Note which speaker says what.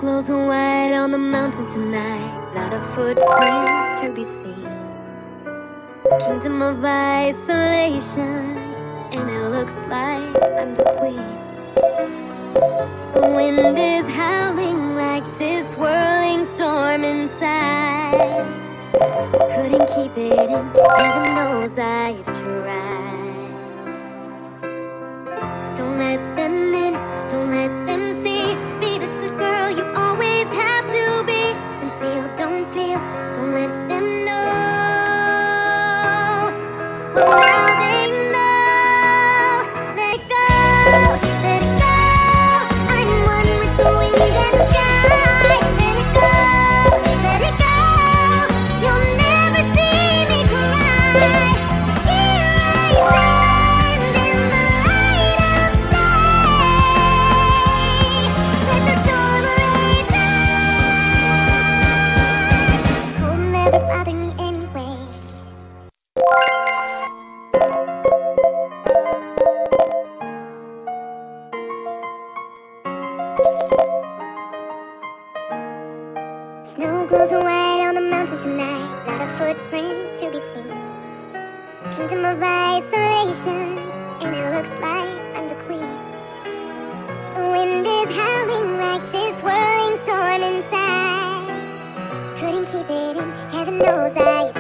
Speaker 1: glows white on the mountain tonight, not a footprint to be seen. Kingdom of isolation, and it looks like I'm the queen. The wind is howling like this swirling storm inside. Couldn't keep it in, heaven knows I've tried. Don't let them in, don't let them see. Be the good girl you always have to be. And feel, don't feel, don't let them know. Well, now they know. Let it go, let it go. I'm one with the wind and the sky. Let it go, let it go. You'll never see me cry. Here I stand in the light of day. Let the storm rage on. Cold never bothered me anyway. Snow glows white on the mountain tonight, not a footprint to be seen. Kingdom of isolation, and it looks like I'm the queen. The wind is howling like this whirling storm inside. Couldn't keep it in, heaven knows I